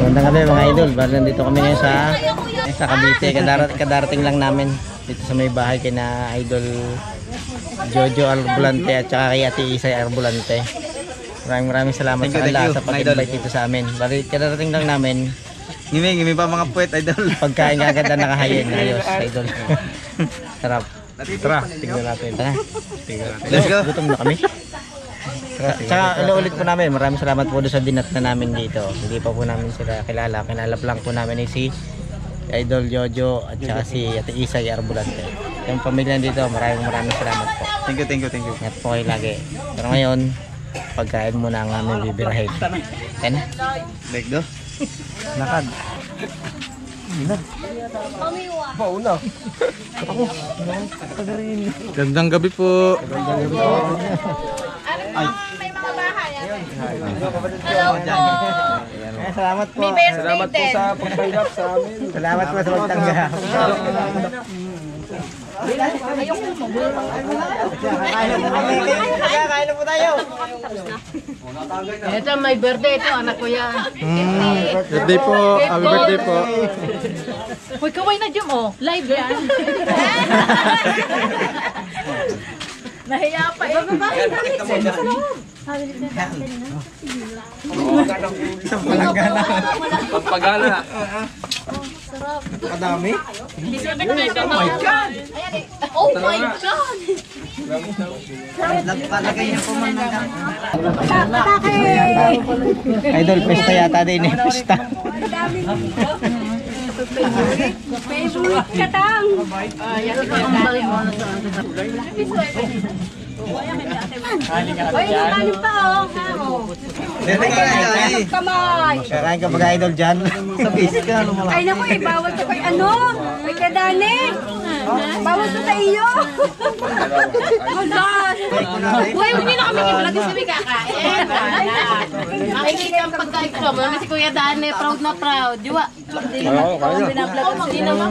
Magandang gabi mga idol. Bali nandito kami ngayon sa Cavite. Kadarating lang namin dito sa may bahay kina Idol Jojo Arbulante at saka kay Ate Isay Arbulante. Maraming salamat sa Allah sa pag-invite dito sa amin. Bali kadarating lang namin. Gimi pa mga puwet idol. Pagkain agad na nakahayin. Ayos idol. Sarap. Tara, tingnan natin. Tara. Let's go. Gutom na kami. Tsaka inuulit po namin, maraming salamat po doon sa dinat na namin dito. Hindi pa po namin sila kilala. Kinalap lang po namin si Idol Jojo at saka si Ate Isay Arbulante. Yung pamilya dito, maraming salamat po. Thank you. Ingat po kayo lagi. Pero ngayon, pagkain muna ang aming bibirahin. Ten? Back do. Lakad. Ina. Pauna. Ako. Gandang gabi po. Ay. May mga bahay. Hello po. Salamat po. Salamat po sa pagtanggap sa amin. Salamat po sa pagtanggap. Kakain na po tayo. Ito may birthday ito, anak ko yan. Birthday po. Happy birthday po. Uy, kaway na dyan oh. Live yan. Nahiya pa eh. Bakit Isang palanggana. Pagpagala. Kadami. Oh my God! Oh my God! Nagpalagay niya po man Idol, pesta yata din eh. Pesta. Favorite ka tang! Ay, nakalim pa oh. Kamay! Kakain ka ba idol dyan? Sa base ka. Ay naku eh, bawal to kay ano? Kay kadani! Bawal to sa iyo! Uy, hindi na kami i-vlog sa may kakain. Makikita ang pagkain ko. Mami si Kuya Dane, proud na proud. Diwa. Hindi naman. Hindi naman.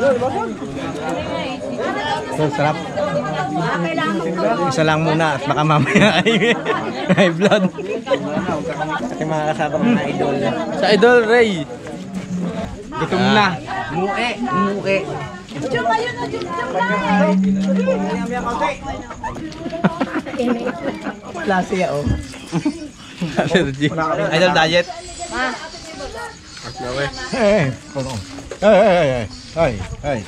Sarap. Isa lang muna at baka mamaya ay high blood. At yung mga kasabang mga idol. Sa Idol Ray. Gutom na. Muke. Diyan ayun na, diyan Wala siya oh. Allergy. Idol diet. Hey.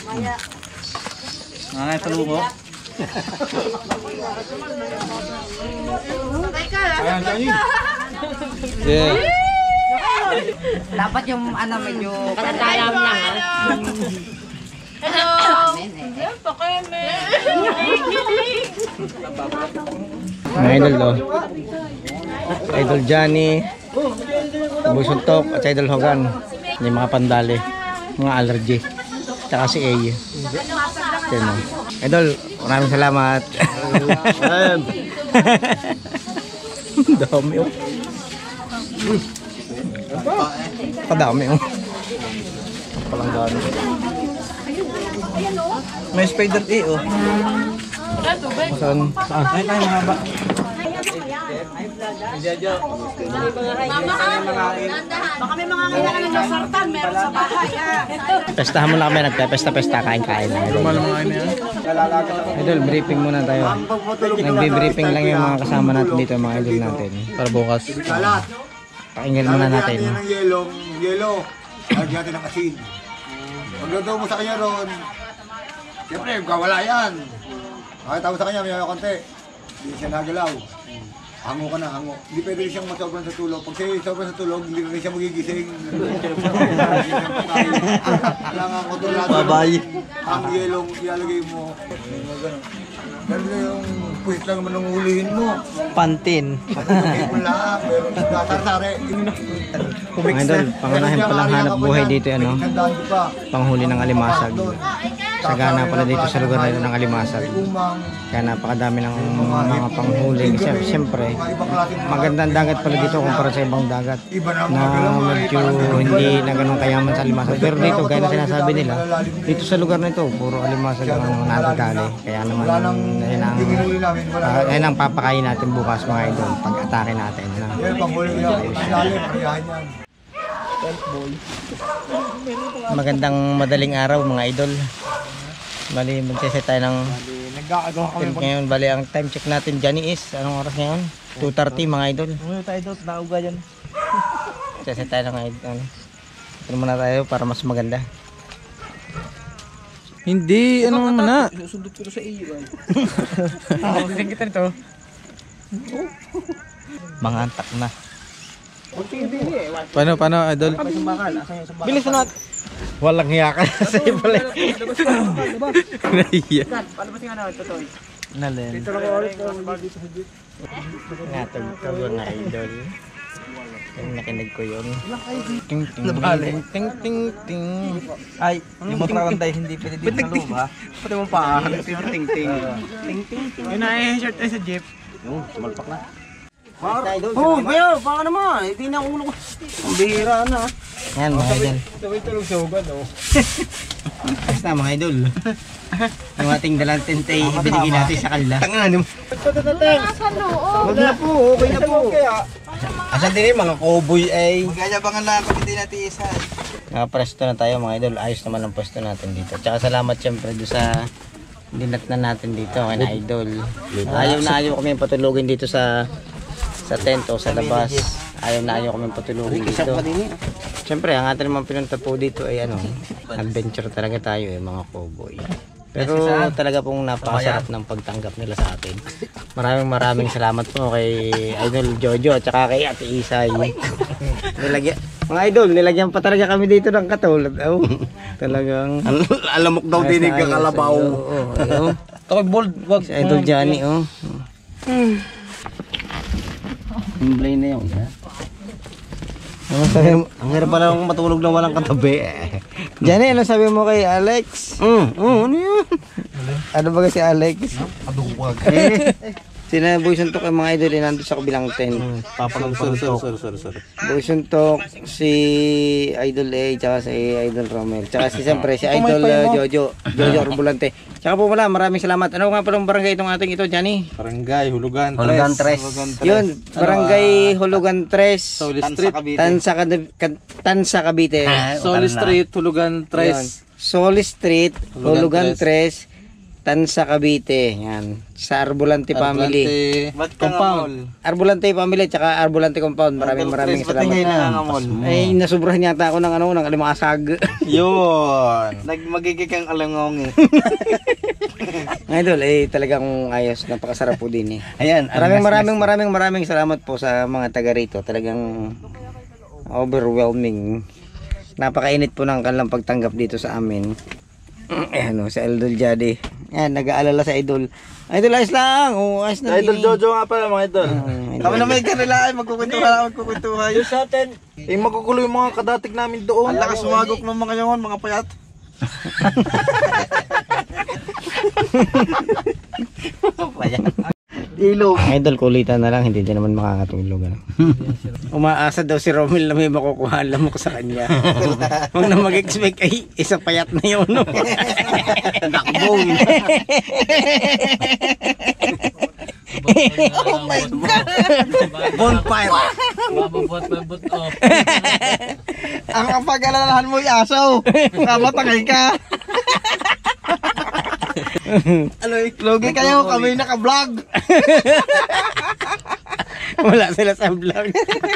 Nanay palubo. Yeah. Dapat yung ano medyo Katalam lang ha. Hello! Yan pa kami. Mga idol oh. Idol Johnny, Busuntok at Idol Hogan. Yung mga pandali, mga allergy. Tsaka si A. Idol, maraming salamat. Dami oh. Kadami oh. Palanggana. May spider A oh. Saan? Ay mahaba. Baka may mga kailangan ng sartan, meron sa bahay ha. Pestahan muna kami, nagpepesta-pesta, kain-kain. Idol, briefing muna tayo. Nagbe-briefing lang yung mga kasama natin dito, mga idol natin. Para bukas. Pakinggan muna natin. Lagyan ng yelo. Lagyan natin ng asin. Pagluto mo sa kanya ron, siyempre, kawala yan. Makita mo sa kanya, may konti. Hindi siya nagalaw. Hango ka na, hango. Hindi pwede rin siyang masobran sa tulog. Pag siya sobrang sa tulog, hindi rin siya magigising. Kailangan kontrolado. Bye-bye. Ang yelong ilalagay mo. Ganun na yung puwis lang naman ang hulihin mo. Pantin. Pagkakit mo lang, meron sa sari-sari. Mga idol, pangunahin palang hanap buhay dito, ano? Panghuli ng alimasag. Sagana pala dito sa lugar na ito ng alimasag. Kaya napakadami ng mga panghuli. Kasi siyempre, magandang dagat pala dito kumpara sa ibang dagat. Na medyo hindi na ganun kayaman sa alimasag. Pero dito, gaya na sinasabi nila, dito sa lugar na ito, puro alimasag ang nadadali. Kaya naman, yan ang papakain natin bukas mga idol pag-atake natin. Yan, panghuli niya. Lalim, kaya yan. Magandang madaling araw mga idol. Bali, magsiset tayo ng Nagkakagawa kami. tent ngayon. Bali, ang time check natin dyan is, anong oras ngayon? 2:30 mga idol. Ano tayo doon? Nauga dyan. Magsiset tayo ng idol. Ito muna tayo para mas maganda. Hindi, ano naman na. Susundot ko sa iyo. Tingin kita nito. Mga antak na. Paano, idol? Bilis na natin. Walang hiya ka sa pala. Nahiya. Nalen. Natugtog mga idol. Yung nakinig ko yun. Ting ting ting ting ting ting. Ay, yung matraranday hindi pwede dito sa loob ha. Pati mo pa. Ting ting ting. Ting ting ting. Yun na i-shirt tayo sa jeep. Sumalpak na. Oh, bayo, baka naman. Hindi na ulo ko. Ang bihira na. Yan mga idol. Sabay tulog sa ugan, oh. Basta mga idol. Yung ating dalang tent ay ibinigay natin sa kanila. Tangan. Nasa loob. Huwag na po. Okay na po. Asan din mga cowboy ay. Magyayabangan lang kung hindi natin isa. Nakapresto na tayo mga idol. Ayos naman ang pwesto natin dito. Tsaka salamat syempre doon sa dinat na natin dito kay na idol. Ayaw kami patulugin dito sa tent o sa labas. Ayaw kami patulugin dito. Syempre ang ating mga pinunta po dito ay adventure talaga tayo mga cowboy. Pero talaga pong napakasarap ng pagtanggap nila sa atin. Maraming salamat po kay Idol Jojo at saka kay Ate Isay. Mga idol, nilagyan pa talaga kami dito ng katulad. Oh, talagang Alamok daw dinig ang kalabaw. Oo. Ito bold, wag. Si Idol Johnny, oh. Blay na yun, ha? Ang hirap pala kung matulog na walang katabi. Johnny, ano sabi mo kay Alex? Ano yun? Ano ba si Alex? Aduwag. Sina Boy Suntok ang mga idol nandun sa kabilang tent. Sorry. Boy Suntok, si Idol A, tsaka si Idol Romel. Tsaka siyempre si Idol Jojo Arbulante. Tsaka po pala, maraming salamat. Ano nga palang barangay itong ating ito, Johnny? Barangay, Hulugan Tres. Yun, Barangay Hulugan Tres. Soli Street. Tansa Cavite. Soli Street, Hulugan Yun. Tres. Soli Street, Hulugan Tres, Tansa Cavite. Yan. Sa Arbulante Family. Compound. Arbulante Family tsaka Arbulante Compound. Maraming salamat. Ay, nasubrahan yata ako ng alimasag. Yun. Magiging kang alangong eh. Idol, talagang ayos. Napakasarap po din eh. Ayan. Maraming salamat po sa mga taga rito. Talagang overwhelming. Napakainit po ng kanilang pagtanggap dito sa amin. Ayan o, si Idol Jadi. Ayan, nag-aalala sa Idol. Idol, ayos lang. Ayos na. Idol Jojo nga pala mga idol. Kami na may kanila ay magkukwentuhan. Yung sa atin. Magugulo yung mga kadatig namin doon. Ang lakas sumagok ng mga yawan, mga payat. Ilog. Idol, kulitan na lang. Hindi din naman makakatulog. Umaasa daw si Romel na may makukuha lamok sa kanya. Huwag na mag-expect ay isa payat na yun. Nakbong. Oh my God! Bonfire! Mabubot off. Ang kapag-alalahan mo yung asaw. Kamatangay ka. Logi kayo, kami naka-vlog. Wala sila sa vlog.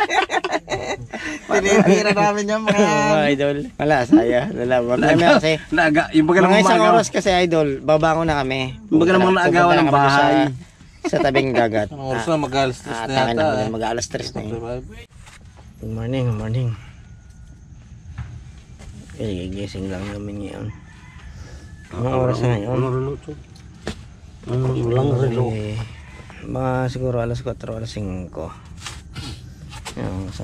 Tinitira namin yung mga Idol. Wala, saya. Wala kasi. yung baga Mga isang oras kasi Idol, babangon na kami. Baga namang naagawan ng bahay. Sa tabing dagat. Ang oras na mag-alas 3 na Takin yata. na mag-alas 3 na yun. Good morning. Gigising lang namin ngayon. Mga oras na ngayon. Walang relo. Mga siguro alas 4, alas 5. Yan, sa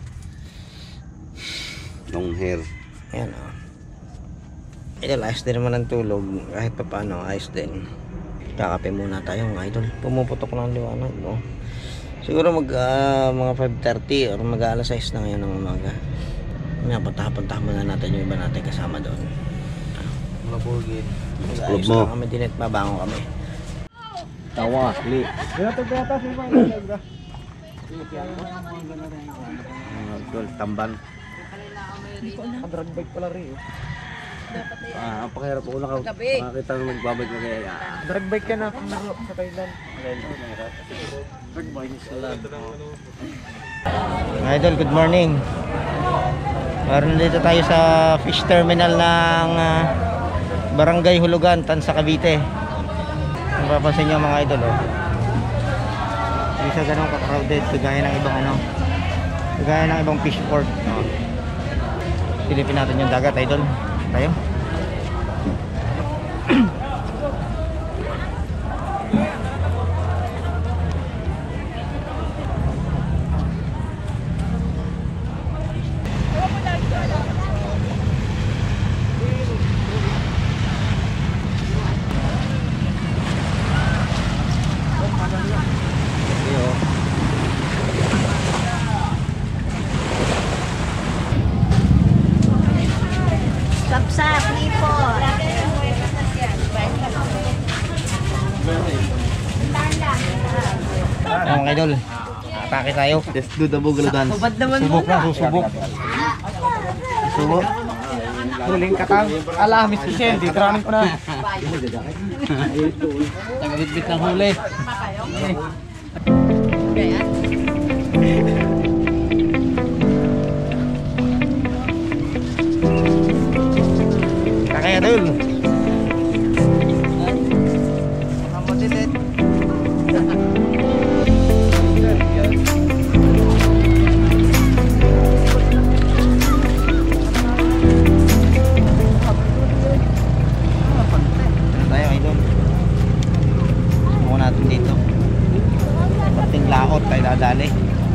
Long hair. yan o. Idol, ayos din naman ang tulog. Kahit pa paano, ayos din. Kakape muna tayo mga idol. Pumuputok ng liwanag, no? Siguro mga 5:30 or mag-alas 6 na ngayon ng umaga. Punta muna natin yung iba natin kasama doon. Mabugin. Ayos lang kami din at babangon kami. Tawa, li. Idol, tamban. Drag bike pala rin. Ang pakihirap ko nakakita ng nagbabike na kaya. Drag bike ka na sa Thailand. Drag bike sa land. Mga idol, good morning. Meron dito tayo sa fish terminal ng Barangay Hulugan, Tansa, Cavite. Kung papansin nyo mga idol, oh. Hindi siya ganun ka-crowded kagaya ng ibang kagaya ng ibang fish port. Oh. Silipin natin yung dagat, idol. Tayo. Sapsap, lipo. Mga idol, atake tayo. Let's do the boogaloo dance. Subok na, susubok. Subok. Huling katang. Alamis si Shen, di tramin ko na. Tagabitbit ng huli. Kakaya idol. Tayo idol. Muna natin dito. Pating laot tayo dadali.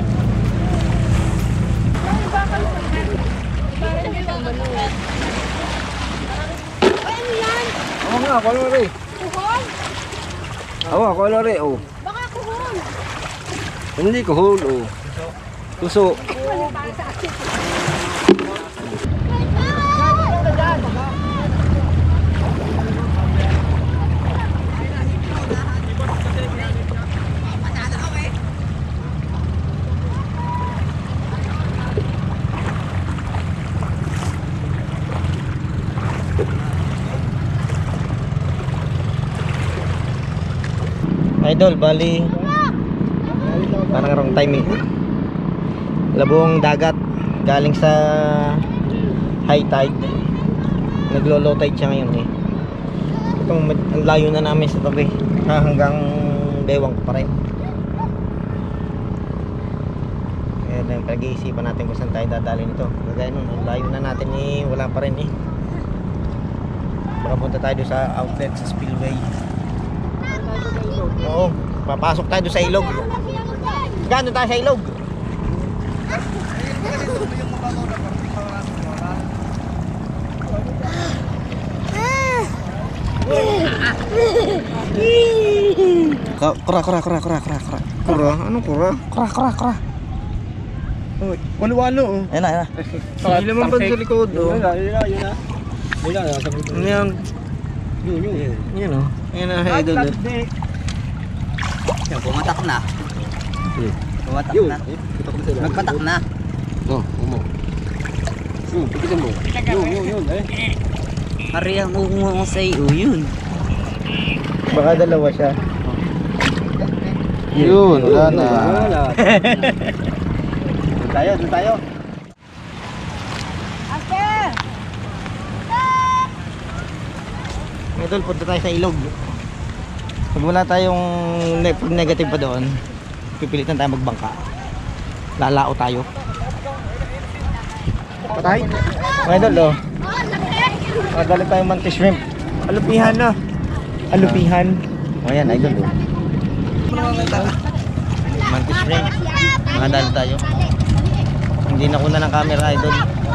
Oo nga, ako lori. Kuhol? Oo, ako lori. Oh. Baka kuhol. Hindi ko hul. Oh. Tuso. Idol, bali parang wrong timing. Labong dagat galing sa high tide. Naglo-low tide siya ngayon eh. Itong ang layo na namin sa tabi. Hanggang Bewang pa rin. Kaya na pag-iisipan natin kung saan tayo dadali nito. Kagaya nun, ang layo na natin eh, wala pa rin eh. Baka punta tayo doon sa outlet sa spillway. Oo, papasok tayo doon sa ilog. Gano'n tayo sa ilog? Kura. Kura? Anong kura? Kura. Oh, walo-walo oh. Ayan na. Hindi naman ba sa likod oh? Yun na. Ano yan? Yan oh. Yan na idol oh. Pumatak na. Nagpatak na. Oh, umo. Pikitin mo. Yun. Hari ang ungo sa iyo, yun. Baka dalawa siya. Yun, wala na. Doon tayo. Idol, punta tayo sa ilog. Pag wala tayong pag negative pa doon, pipilitan tayo magbangka. Lalao tayo. Patay? Mga idol, oh. Magalit tayong mantis shrimp. Alupihan na. Alupihan. O yan, idol, oh. Mantis shrimp. Makadali tayo. Hindi na kuna ng camera, idol.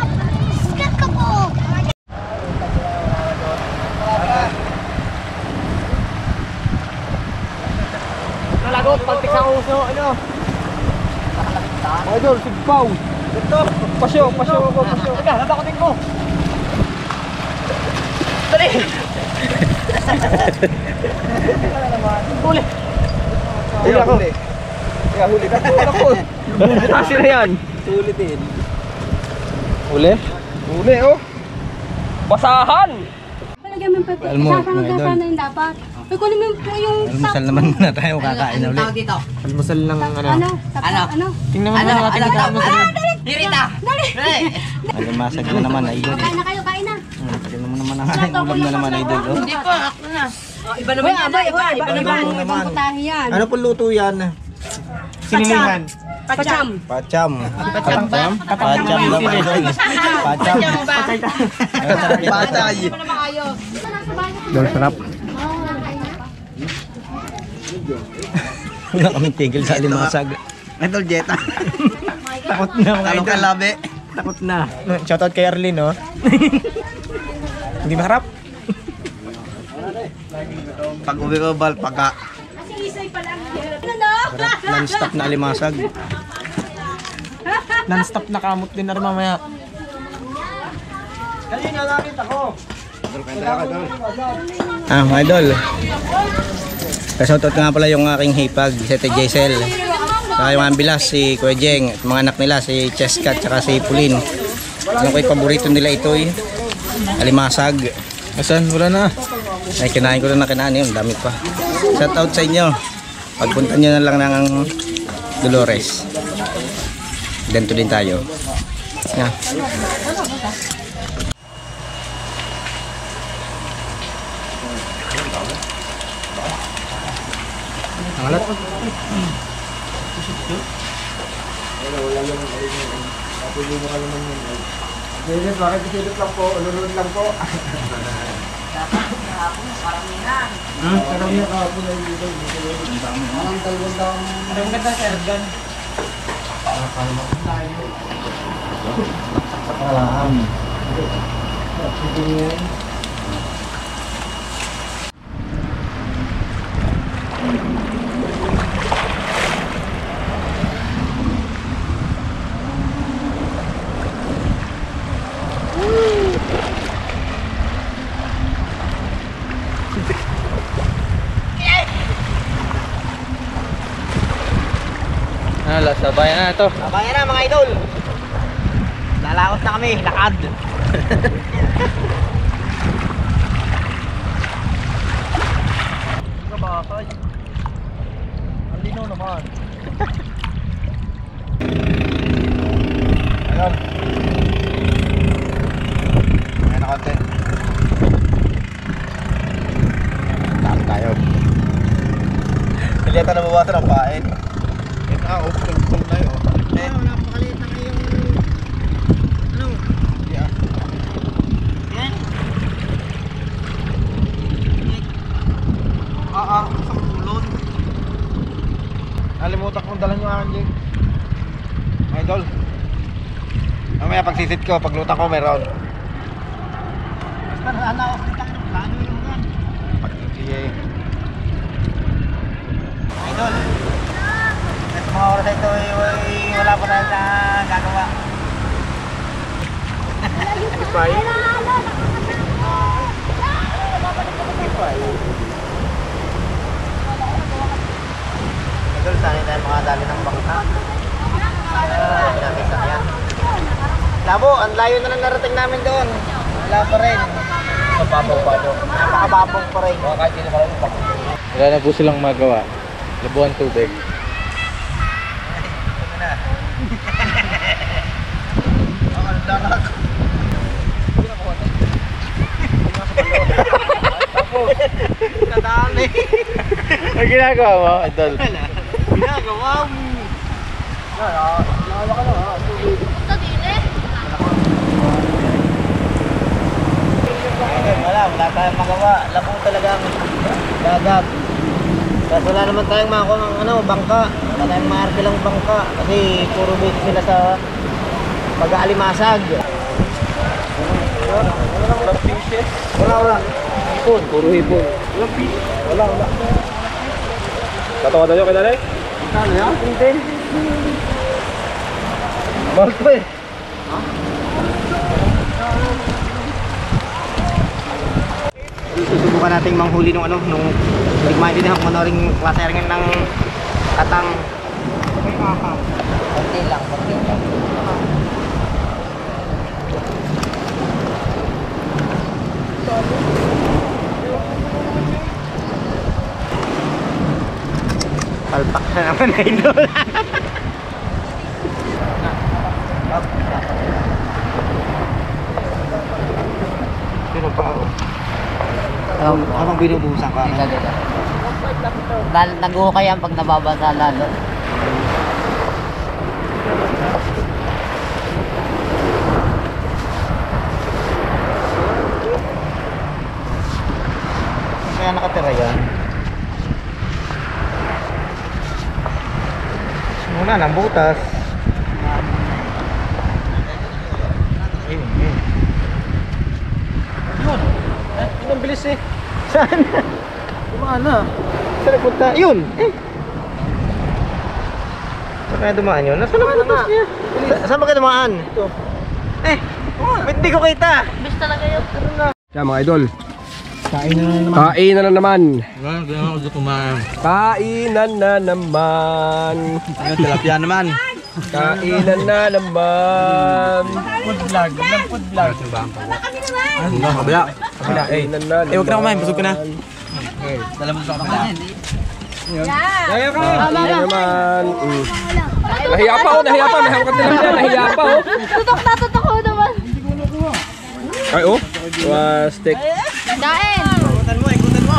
Nalagot, pantik sa uso, ano? Idol, sigpaw. Ito, pasyo. Teka, natakotin ko. Dali! Huli! Huli ako. Huli ka. Huli ako. Kasi na yan. Sulit din. Uli? Uli oh. Basahan! Palagyan mo yung pepe. Alam mo, Sasanod mga na idol. sana yung dapat. Ay, kunin mo yung Almusal naman na tayo kakain na ulit. dito? Almusal ng ano? Tingnan mo naman natin ang almusal. Dirita! Dali! Alimasag na naman idol. Kain na kayo, kain na. Tignan mo naman ang aking ulam na naman idol. Oh. Hindi pa, ako na. Iba naman yan. Iba naman. naman. Putahe yan. Ano po luto yan? Sinilingan. Pacham. Pacham. Pacham ba? Pacham daw idol. Pacham. Patay. Dol sarap. Wala kaming tigil sa alimasag. Idol Jetta. Takot na mga Talong idol. kalabi. Takot na. Shoutout kay Arlene, oh. Hindi maharap. Pag uwi ko bal, pagka. Sarap. Non-stop na alimasag. Non-stop na kamot din na rin mamaya. Mga idol. Shoutout nga pala yung aking hipag, si Ate Jaisel. Saka yung ambilas, si Kuya Jeng. At mga anak nila, si Cheska at si Pulin. Alam ko yung paborito nila ito alimasag. Asan? Wala na. Ay, kinain ko na kinain yun. Dami pa. Shoutout sa inyo. Pagpunta nyo na lang ng Dolores. Ganito din tayo. Yeah. Angalat. Bakit isilip lang po? Ululun lang po. Karamihan kahapon ay dito. Ang dalawang daang... Ano yung ganda sir? Gan? Sabayan na ito. Sabayan na mga idol. Lalaot na kami, lakad. Kabakay. Ang linaw naman. Ayun. Ayan na konti. Taas tayo. Hindi yata nabawasan ang pain. Ito nga, upul na yun. Napakaliit na yung... Ano? Yeah. Yan? Sa kulon. Nalimutan kong dalan yung aking jig. Idol. Mamaya pagsisit ko, paglutan ko meron. Basta ano ako kita ng plano yung yan. Pag-iiyay. Idol. At mga oras ito ay wala pa tayo na gagawa. Ipay. Idol, saan tayo makadali ng bangka? Labo, ang layo na lang narating namin doon. Wala pa rin. Mababaw pa doon. Napakababong pa rin. Kahit hindi naman ako. Wala na po silang magawa. Labuan tubig. Nadali. Ang ginagawa mo, Idol? Ginagawa mo. Wala tayong magawa. Labo talaga ang dagat. Kasi wala naman tayong makakuha ng bangka. Wala tayong maarkilang bangka. Kasi puro base sila sa pag-aalimasag. Walang fishes. Wala. Hipon, puro hipon. Walang fish. Wala. Tatawa tayo kay Dalay? Ano yan? Hindi. Mahal pa eh. Susubukan nating manghuli nung nung hindi ko maintindihan kung ano rin klase rin ng katang. Konti lang. Palpak na naman na idol. Sino pa ako? Anong binubusan ka? Nag-ukay yan pag nababasa lalo. Kaya nakatira yan. Muna ng butas. Yun. Yun ang bilis eh. Saan? Dumaan na. Saan nagpunta? Yun. Saan kaya dumaan yun? Nasaan ang butas niya? Saan ba kayo dumaan? Ito. Ba't di ko kita? Bis talaga yun. Kaya mga idol, kainan na naman. Kainan na naman. Ayun, tilapia naman. Kainan na naman. Food vlog. Food vlog. Kabila. Kainan na naman. Huwag na kumain, busog ka na. Dala mo sa kabila. Kaya ka. Kainan naman. Nahiya pa oh, nahiya pa. May hangkat tilapia, nahiya pa oh. Tutok ko naman. Ay oh, stick. Dain! Ikutan mo.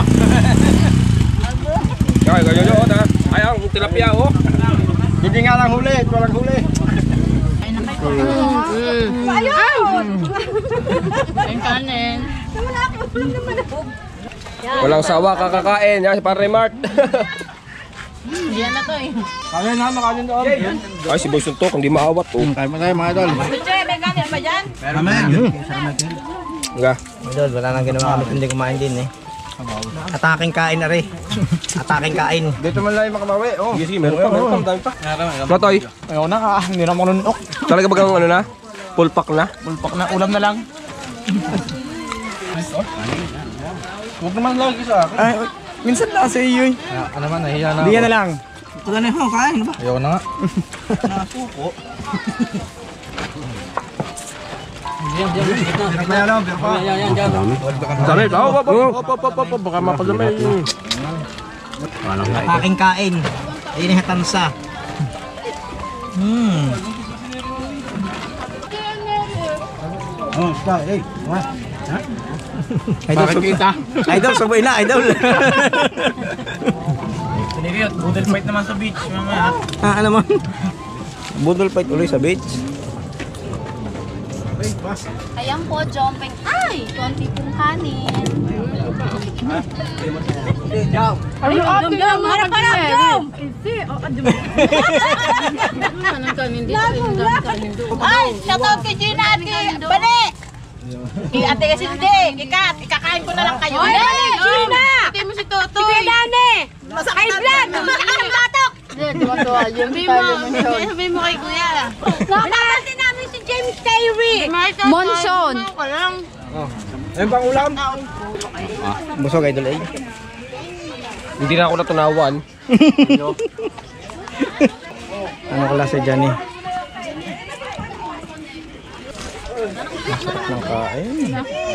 Kaya ganyan yun ha. Ay ang tilapia oh. Hindi nga lang huli, walang huli. Ayun! Ayun kanin. Walang sawa kakakain. Yan si Pare Mart. Yan na to eh. Kaya na, makanin doon. Ay si Boy Suntok, hindi maawat oh. Kaya mo tayo mga idol. Che, may kanin ba dyan? Nga. Idol, wala nang ginawa kami hindi kumain din eh. Ataking kain na rin. Ataking kain. Dito man lang makabawi. Oh. Sige, sige, meron pa, dami pa. Matoy, Ayaw na ka, hindi na makununok. talaga bagang ano na? Full pack na? Pulpak na, ulam na lang. Huwag naman lagi sa akin. Ay, minsan lang sa iyo eh. Ano naman, nahiya na ako. Hindi na lang. Ito na yung kain ba? Ayaw na nga. Nasuko. Sabi, baka mapadamay. Ataking kain. Ayun yung hatansa. Oh, stop. Hey, what? Idol, kita? idol, sabay na, idol. Pinigayot, budal fight naman sa beach. Mamaya. Ano man? Budol fight ulit sa beach. Ayan po, jumping. Ay! Konti pong kanin. Ay, jump! Harap! Jump! Anong kanin dito? Ay! Shoutout kay Gina at kay Bane! Ate kasi hindi! Ikakain ko na lang kayo. Ay! Gina! Ate mo si Toto! Si Dane! Masakay vlog! Masakay ng batok! Sabihin mo kay Kuya. Nakapansin namin si James Tyree! Monson! Ayun pang ulam. Busog idol eh. Hindi na ako natunawan. Ano klase dyan eh? Masarap ng kain.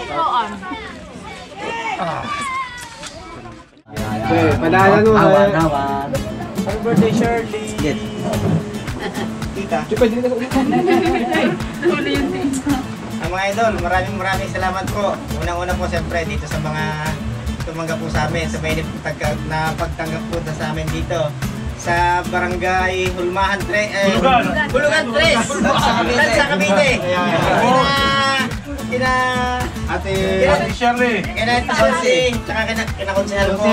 Padala no. Happy birthday, Shirley. Yes. Tita. Ang mga idol, maraming salamat po. Unang-una po siyempre dito sa mga tumanggap po sa amin, sa may na pagtanggap po sa amin dito sa Barangay Hulmahan Bulugan 3 sa Cavite. Kina Ate Shirley. Kina Shirley, tsaka kina konsehal po.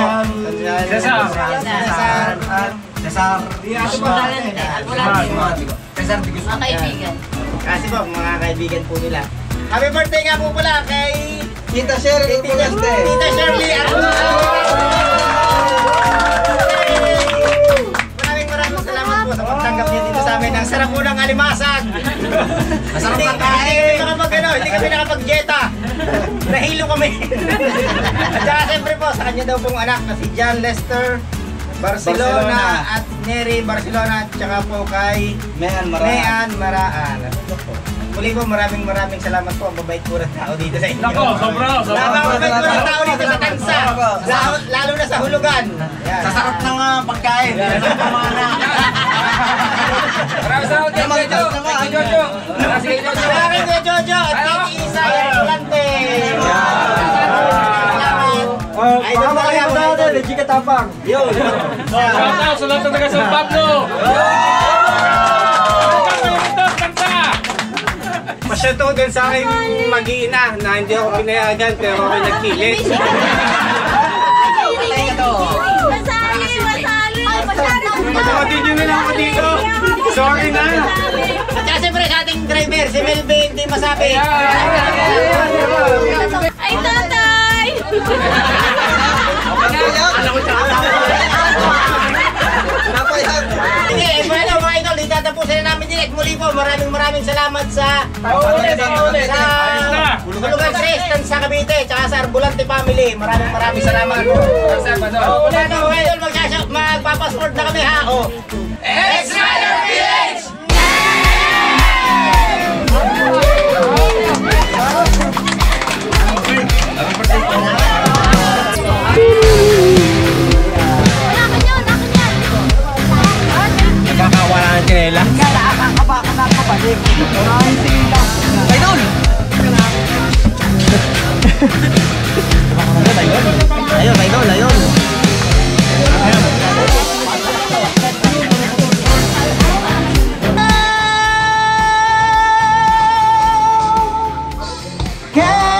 Cesar. Ang kaibigan. Kasi po, mga kaibigan po nila. Happy birthday nga po pala kay Tita Shirley. Tita Shirley. Maraming salamat po sa pagtanggap niyo dito sa amin. Ang sarap po ng alimasag. Masarap ang kain. Hindi kami nakapag-jeta. Nahilo kami. At saka siyempre po, sa kanya daw pong anak na si John Lester Barcelona at Neri Barcelona at saka po kay Mean Maraan. Muli po, maraming salamat po. Mabait po ng tao dito sa inyo. Nako, sobra. Mabait po ng tao dito sa Tansa. Lalo na sa hulugan. Sa sarap ng pagkain. Maraming salamat kay Jojo. Kay Jojo. Sige, Jojo. Maraming kay Jojo at kay Isa Volante. Idol na kaya mo natin. Legit ka tapang. Yun. Shout out sa lahat ng taga San Pablo. Masyado din sa aking mag-iina na hindi ako pinayagan pero ako nagkilit. Pagkamatid nyo na lang ako dito. Sorry na. At saka siyempre sa ating driver, si Melvin, di masabi. Ay, tatay! Sige, bueno mga idol, itatapusin na namin direct. Muli po, maraming salamat sa Hulugan Preston sa Cavite, tsaka sa Arbulante family. Maraming salamat po. Wala na mga idol, magpapasport na kami ha. X-Rider PH! Nakakawala ng kinela. Idol! Ayun. Can